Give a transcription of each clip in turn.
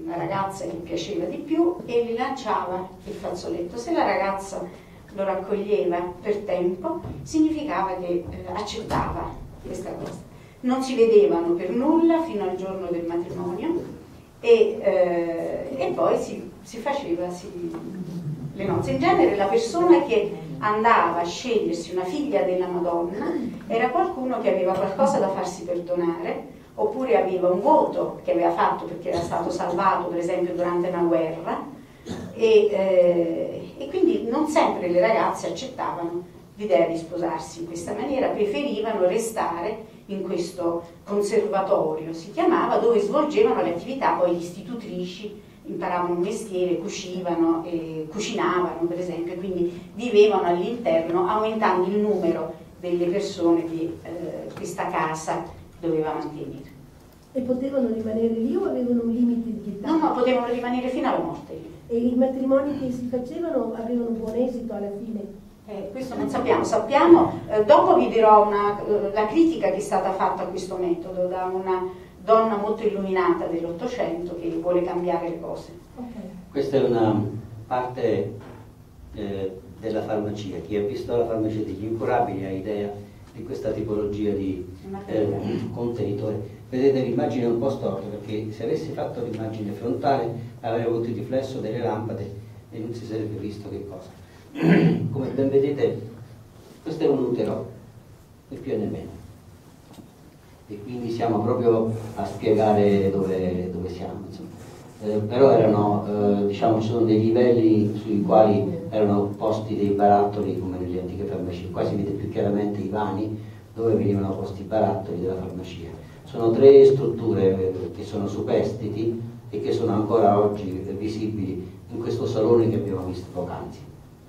la ragazza che piaceva di più e gli lanciava il fazzoletto. Se la ragazza lo raccoglieva per tempo, significava che accettava questa cosa. Non si vedevano per nulla fino al giorno del matrimonio e poi si faceva le nozze. In genere la persona che andava a scegliersi una figlia della Madonna era qualcuno che aveva qualcosa da farsi perdonare, oppure aveva un voto che aveva fatto perché era stato salvato per esempio durante una guerra, e quindi non sempre le ragazze accettavano l'idea di sposarsi in questa maniera, preferivano restare in questo conservatorio, si chiamava, dove svolgevano le attività, poi le istitutrici imparavano un mestiere, cucivano e cucinavano per esempio, quindi vivevano all'interno, aumentando il numero delle persone che questa casa doveva mantenere. E potevano rimanere lì o avevano un limite di età? No, potevano rimanere fino alla morte lì. E i matrimoni che si facevano avevano un buon esito alla fine? Questo non sappiamo, dopo vi dirò la critica che è stata fatta a questo metodo da una donna molto illuminata dell'Ottocento che vuole cambiare le cose. Okay. Questa è una parte della farmacia. Chi ha visto la farmacia degli incurabili ha idea di questa tipologia di contenitore. Vedete, l'immagine è un po' storta perché se avessi fatto l'immagine frontale avrei avuto il riflesso delle lampade e non si sarebbe visto che cosa. Come ben vedete, questo è un utero, né più né meno, e quindi siamo proprio a spiegare dove siamo, però erano, diciamo, ci sono dei livelli sui quali erano posti dei barattoli come nelle antiche farmacie. Qua si vede più chiaramente i vani dove venivano posti i barattoli della farmacia. Sono tre strutture che sono superstiti e che sono ancora oggi visibili in questo salone che abbiamo visto poc'anzi.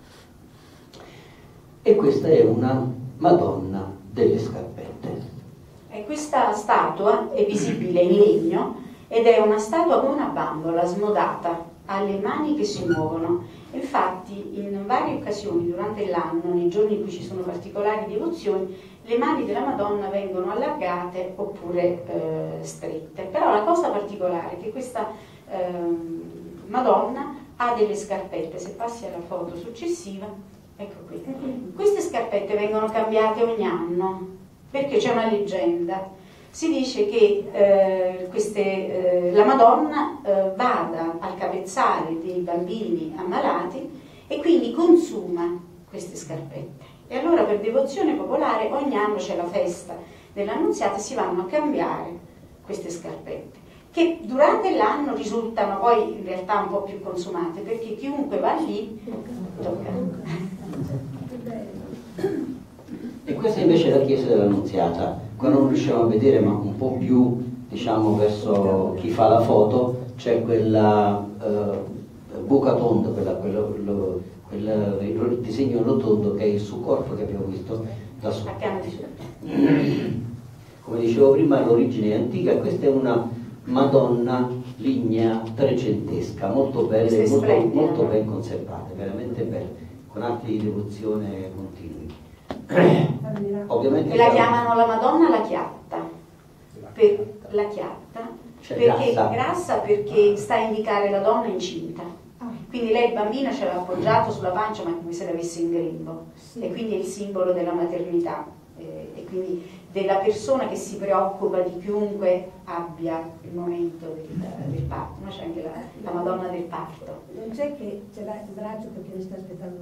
E questa è una Madonna delle scarpette. Questa statua è visibile in legno ed è una statua con una bambola smodata, ha le mani che si muovono. Infatti in varie occasioni durante l'anno, nei giorni in cui ci sono particolari devozioni, le mani della Madonna vengono allargate oppure strette. Però la cosa particolare è che questa Madonna ha delle scarpette. Se passi alla foto successiva, ecco qui. Queste scarpette vengono cambiate ogni anno perché c'è una leggenda. Si dice che la Madonna vada al capezzale dei bambini ammalati e quindi consuma queste scarpette. E allora per devozione popolare ogni anno c'è la festa dell'Annunziata e si vanno a cambiare queste scarpette, che durante l'anno risultano poi in realtà un po' più consumate, perché chiunque va lì tocca. E questa invece è la chiesa dell'Annunziata. Qua non riusciamo a vedere, ma un po' più, diciamo, verso chi fa la foto c'è quella buca tonda, quel disegno rotondo che è il supporto che abbiamo visto da sotto. Come dicevo prima, l'origine è antica e questa è una Madonna lignea trecentesca, molto bella e molto ben conservata, veramente bella, con atti di devozione continui. Ovviamente e la chiamano la Madonna la chiatta, cioè perché grassa perché sta a indicare la donna incinta. Quindi lei il bambino ce l'ha appoggiato sulla pancia ma come se l'avesse in grembo, e quindi è il simbolo della maternità e quindi della persona che si preoccupa di chiunque abbia il momento del parto. No? C'è anche la Madonna del parto. Non c'è che ce l'ha il braccio perché ne sta aspettando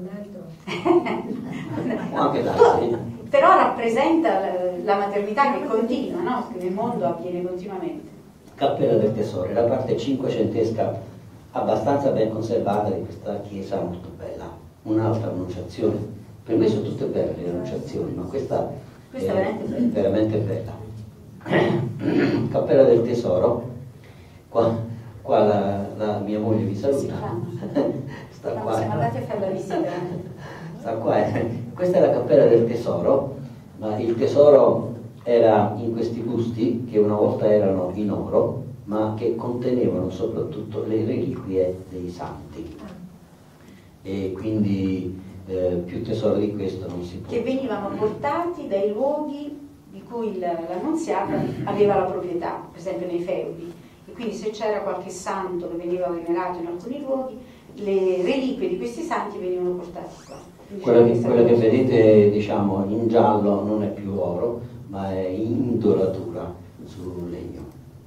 un altro? Però rappresenta la maternità che continua, no? Che nel mondo avviene continuamente. Cappella del Tesoro, la parte cinquecentesca abbastanza ben conservata di questa chiesa, molto bella. Un'altra annunciazione. Per me sono tutte belle le annunciazioni, ma questa è veramente bella. Cappella del Tesoro, qua la mia moglie vi saluta. Sta qua. Siamo andati a fare la visita. Sta qua. Questa è la Cappella del Tesoro, ma il tesoro era in questi busti che una volta erano in oro, ma che contenevano soprattutto le reliquie dei santi. E quindi più tesoro di questo non si può. Che venivano portati dai luoghi di cui l'Annunziata aveva la proprietà, per esempio nei feudi. E quindi se c'era qualche santo che veniva venerato in alcuni luoghi, le reliquie di questi santi venivano portate qua. Quella che vedete, diciamo, in giallo non è più oro, ma è indoratura sul legno.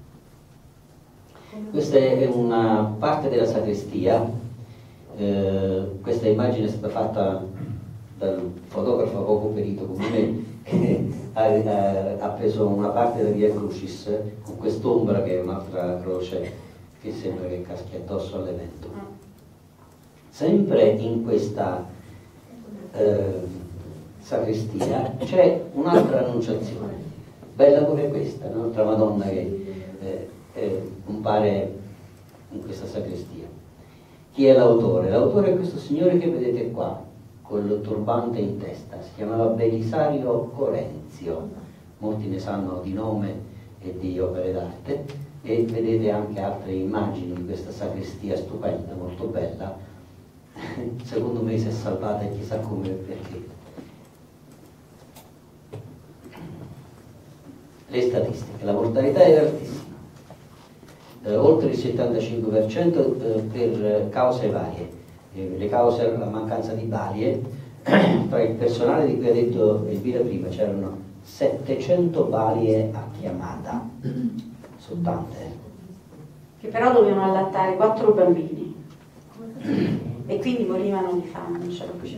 Questa è una parte della sacrestia. Questa immagine è stata fatta dal fotografo poco perito come me, che ha preso una parte della Via Crucis con quest'ombra che è un'altra croce che sembra che caschi addosso all'evento. Sempre in questa sacrestia c'è un'altra annunciazione, bella pure questa, un'altra Madonna che compare in questa sacrestia. Chi è l'autore? L'autore è questo signore che vedete qua, col turbante in testa, si chiamava Belisario Corenzio, molti ne sanno di nome e di opere d'arte, e vedete anche altre immagini di questa sacrestia stupenda, molto bella. Secondo me si è salvata e chissà come e perché. Le statistiche, la mortalità è altissima, oltre il 75% per cause varie. Le cause erano la mancanza di balie. Tra il personale di cui ha detto Elvira prima c'erano 700 balie a chiamata, sono tante, che però dovevano allattare 4 bambini e quindi morivano di fame, non c'era più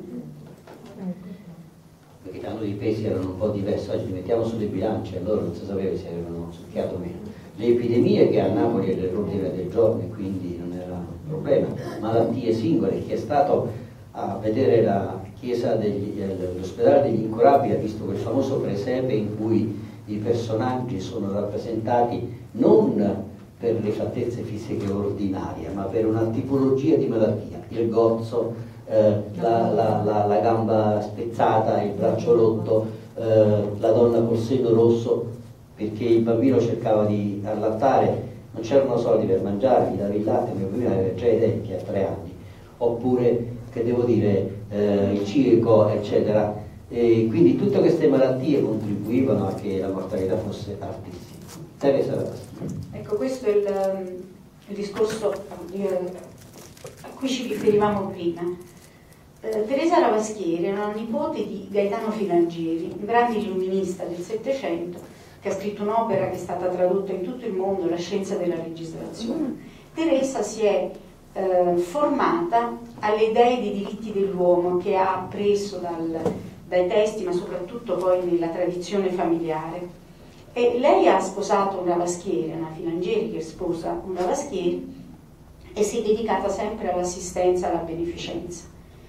perché tanto i pesi erano un po' diversi. Oggi li mettiamo sulle bilance e allora non si sapeva se avevano succhiato o meno. Le epidemie, che a Napoli è l'ordine del giorno e quindi non era un problema, malattie singole. Chi è stato a vedere la chiesa l'ospedale degli Incurabili ha visto quel famoso presepe in cui i personaggi sono rappresentati non per le fattezze fisiche ordinarie, ma per una tipologia di malattia: il gozzo, la gamba spezzata, il braccio rotto, la donna col seno rosso, perché il bambino cercava di allattare, non c'erano soldi per mangiare, gli davi il latte, mio bambino aveva già i denti a 3 anni, oppure, che devo dire, il cieco, eccetera. E quindi tutte queste malattie contribuivano a che la mortalità fosse altissima. Teresa Ravaschieri. Ecco, questo è il discorso a cui ci riferivamo prima. Teresa Ravaschieri era una nipote di Gaetano Filangieri, un grande illuminista del Settecento, che ha scritto un'opera che è stata tradotta in tutto il mondo, La scienza della legislazione. Teresa si è formata alle idee dei diritti dell'uomo che ha appreso dai testi, ma soprattutto poi nella tradizione familiare. E lei ha sposato un Ravaschieri, una Filangieri che sposa un Ravaschieri, e si è dedicata sempre all'assistenza, alla beneficenza.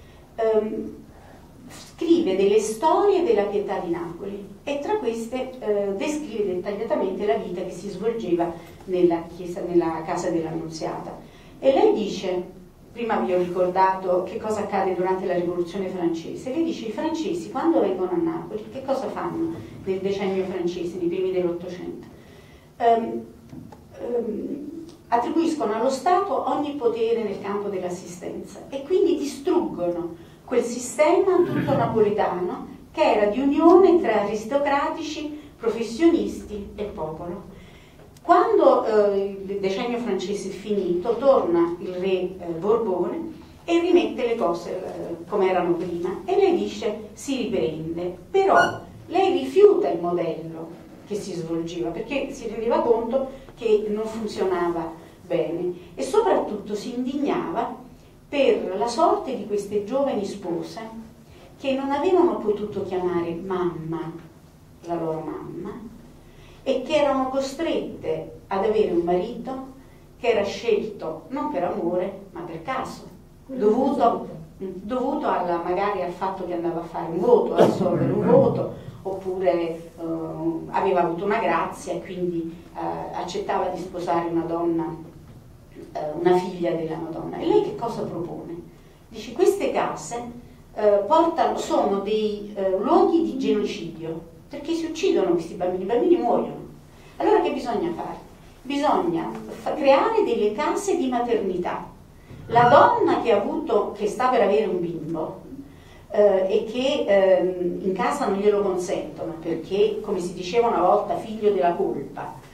Scrive delle storie della pietà di Napoli e tra queste descrive dettagliatamente la vita che si svolgeva nella casa dell'Annunziata. E lei dice, prima vi ho ricordato che cosa accade durante la Rivoluzione francese, lei dice: i francesi quando vengono a Napoli che cosa fanno nel decennio francese, nei primi dell'Ottocento? Attribuiscono allo Stato ogni potere nel campo dell'assistenza e quindi distruggono quel sistema tutto napoletano che era di unione tra aristocratici, professionisti e popolo. Quando il decennio francese è finito, torna il re Borbone e rimette le cose come erano prima, e lei dice si riprende, però lei rifiuta il modello che si svolgeva perché si rendeva conto che non funzionava bene e soprattutto si indignava per la sorte di queste giovani spose che non avevano potuto chiamare mamma la loro mamma e che erano costrette ad avere un marito che era scelto non per amore ma per caso, dovuto magari al fatto che andava a fare un voto, a assolvere un voto, oppure aveva avuto una grazia e quindi accettava di sposare una donna, una figlia della Madonna. E lei che cosa propone? Dice: queste case sono dei luoghi di genocidio, perché si uccidono questi bambini, i bambini muoiono. Allora che bisogna fare? Bisogna creare delle case di maternità. La donna che sta per avere un bimbo e che in casa non glielo consentono perché, come si diceva una volta, figlio della colpa,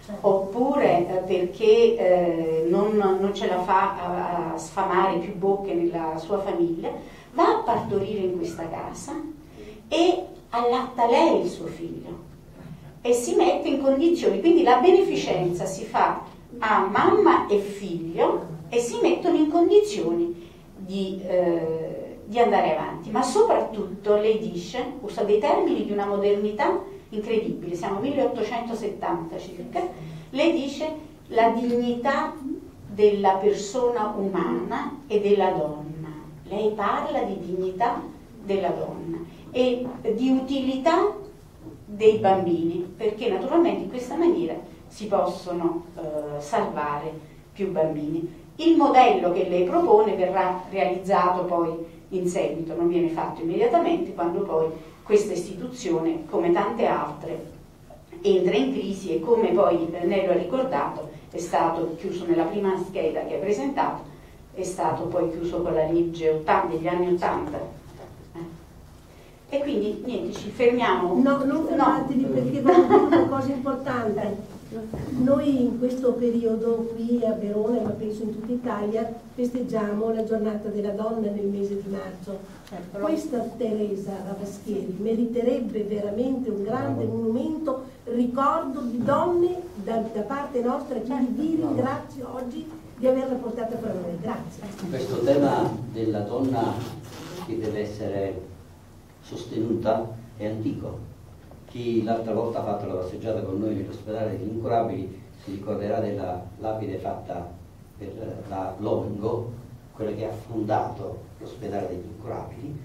oppure perché non ce la fa a sfamare più bocche nella sua famiglia, va a partorire in questa casa e allatta lei il suo figlio e si mette in condizioni, quindi la beneficenza si fa a mamma e figlio e si mettono in condizioni di andare avanti, ma soprattutto lei dice, usa dei termini di una modernità incredibile, siamo 1870 circa, lei dice la dignità della persona umana e della donna, lei parla di dignità della donna e di utilità dei bambini, perché naturalmente in questa maniera si possono salvare più bambini. Il modello che lei propone verrà realizzato poi in seguito, non viene fatto immediatamente, quando poi questa istituzione, come tante altre, entra in crisi e, come poi Nello ha ricordato, è stato chiuso nella prima scheda che ha presentato, è stato poi chiuso con la legge degli anni 80. E quindi niente, ci fermiamo. No, non fermatevi, perché voglio dire una cosa importante. Noi in questo periodo qui a Verona, ma penso in tutta Italia, festeggiamo la giornata della donna nel mese di marzo. Questa Teresa Ravaschieri meriterebbe veramente un grande monumento, ricordo di donne da parte nostra, quindi vi ringrazio oggi di averla portata per noi. Grazie. Questo tema della donna che deve essere sostenuta è antico. Chi l'altra volta ha fatto la passeggiata con noi nell'ospedale degli Incurabili si ricorderà della lapide fatta per la Longo, quella che ha fondato l'ospedale degli Incurabili,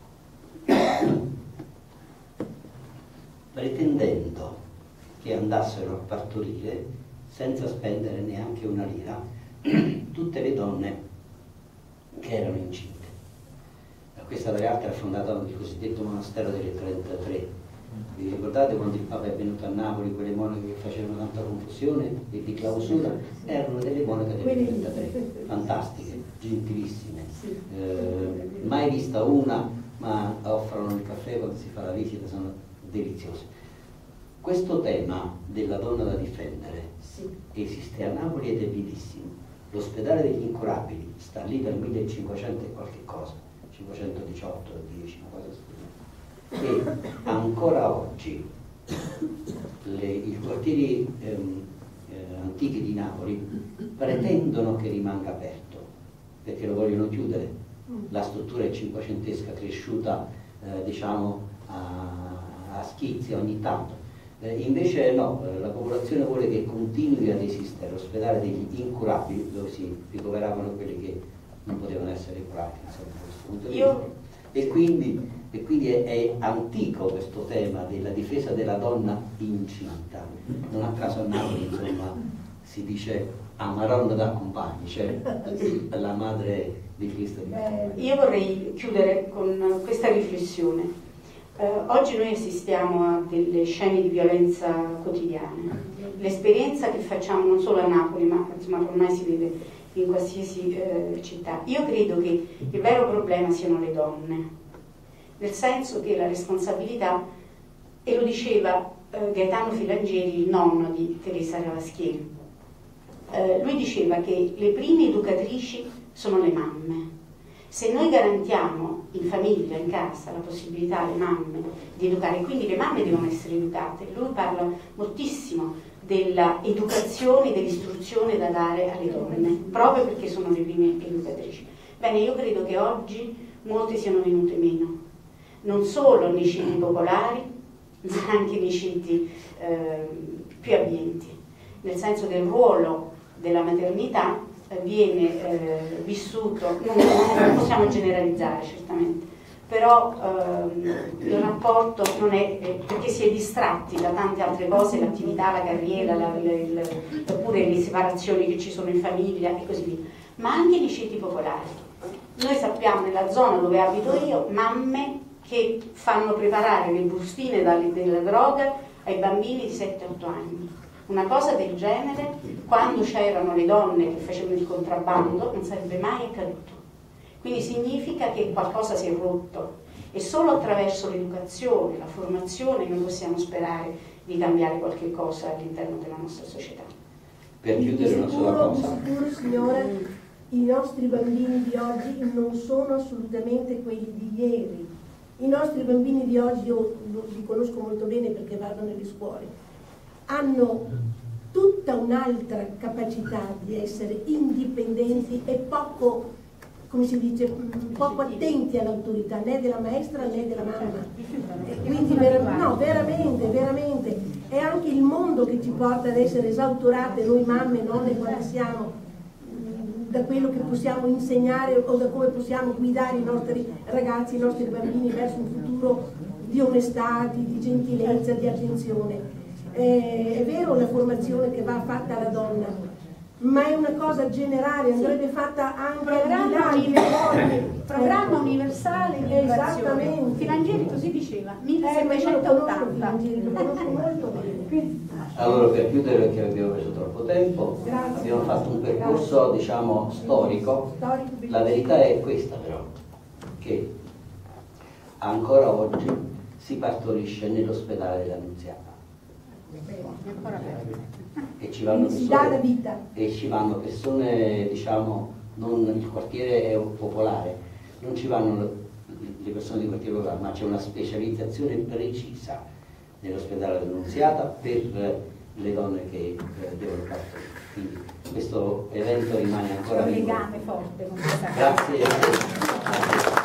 pretendendo che andassero a partorire senza spendere neanche una lira tutte le donne che erano incinte. Questa tra l'altro ha fondato il cosiddetto monastero delle 33. Vi ricordate quando il Papa è venuto a Napoli, quelle monache che facevano tanta confusione e di clausura? Erano delle monache delle 33, fantastiche, gentilissime, mai vista una, ma offrono il caffè quando si fa la visita, sono deliziose. Questo tema della donna da difendere esiste a Napoli ed è vivissimo. L'ospedale degli Incurabili sta lì dal 1500 e qualche cosa, 518, 10, una cosa simile. E ancora oggi i quartieri antichi di Napoli pretendono che rimanga aperto, perché lo vogliono chiudere. La struttura è cinquecentesca, cresciuta diciamo a schizzi ogni tanto. Invece no, la popolazione vuole che continui ad esistere l'ospedale degli Incurabili, dove si ricoveravano quelli che non potevano essere curati, insomma, da questo punto di vista. E quindi è antico questo tema della difesa della donna incinta. Non a caso a Napoli, insomma, si dice a Maronna da compagni, cioè la madre di Cristo. Io vorrei chiudere con questa riflessione. Oggi noi assistiamo a delle scene di violenza quotidiane. L'esperienza che facciamo non solo a Napoli, ma insomma ormai si vede in qualsiasi città. Io credo che il vero problema siano le donne, nel senso che la responsabilità, e lo diceva Gaetano Filangieri, il nonno di Teresa Ravaschieri, lui diceva che le prime educatrici sono le mamme. Se noi garantiamo in famiglia, in casa, la possibilità alle mamme di educare, quindi le mamme devono essere educate, lui parla moltissimo della educazione, dell'istruzione da dare alle donne, proprio perché sono le prime educatrici. Bene, io credo che oggi molte siano venute meno, non solo nei ceti popolari, ma anche nei ceti più abbienti, nel senso che il ruolo della maternità viene vissuto, non possiamo generalizzare certamente, però il rapporto non è, perché si è distratti da tante altre cose, l'attività, la carriera, oppure le separazioni che ci sono in famiglia e così via, ma anche nei ceti popolari. Noi sappiamo nella zona dove abito io, mamme che fanno preparare le bustine della droga ai bambini di 7-8 anni. Una cosa del genere, quando c'erano le donne che facevano il contrabbando, non sarebbe mai accaduto. Quindi significa che qualcosa si è rotto e solo attraverso l'educazione, la formazione noi possiamo sperare di cambiare qualche cosa all'interno della nostra società. Per chiudere una sola cosa. Di sicuro, signora, i nostri bambini di oggi non sono assolutamente quelli di ieri. I nostri bambini di oggi, io li conosco molto bene perché vado nelle scuole, hanno tutta un'altra capacità di essere indipendenti e poco, come si dice, poco attenti all'autorità né della maestra né della mamma. Quindi veramente è anche il mondo che ci porta ad essere esautorate noi mamme, nonne, quando siamo, da quello che possiamo insegnare o da come possiamo guidare i nostri ragazzi, i nostri bambini verso un futuro di onestà, di gentilezza, di attenzione. È vero la formazione che va fatta alla donna, ma è una cosa generale, andrebbe fatta anche programma universale di esattamente. Filangieri così diceva, Ma io lo 1780. conosco molto bene. Allora, per chiudere, perché abbiamo preso troppo tempo, Grazie. abbiamo fatto un percorso, diciamo, storico. La verità è questa però, che ancora oggi si partorisce nell'ospedale dell'Annunziata. E ci vanno Si dà la persone, vita. e ci vanno persone, diciamo, non, il quartiere è popolare, non ci vanno le persone di quartiere popolare, ma c'è una specializzazione precisa nell'ospedale dell'Annunziata per le donne che devono partorire. Quindi questo evento rimane ancora C'è un vivo. legame forte con questa Grazie.